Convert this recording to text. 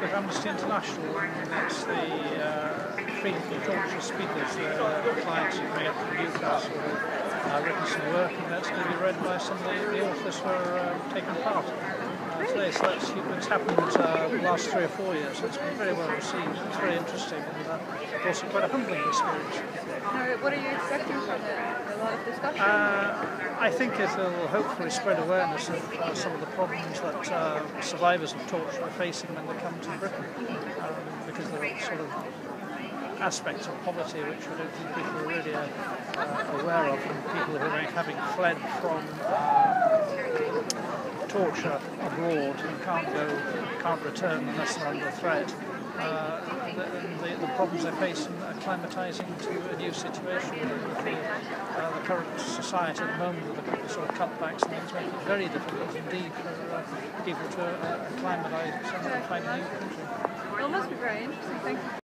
with Amnesty International, and it's the Freedom from Torture speakers, the clients who made up from Newcastle who've written some work, and that's going to be read by some of the authors who are taking part today. So it's happened the last 3 or 4 years, so it's been very well received. It's very interesting and also quite a humbling experience. What are you expecting from it? A lot of discussion? I think it will hopefully spread awareness of some of the problems that survivors of torture are facing when they come to Britain, because there are sort of aspects of poverty which I don't think people are really aware of, and people who are having fled from torture abroad and can't return unless they're under threat. The problems they face in acclimatising to a new situation with the current society at the moment, with the sort of cutbacks and things, make it very difficult indeed for people to acclimatise and find a new country. Well, it must be very interesting. Thank you.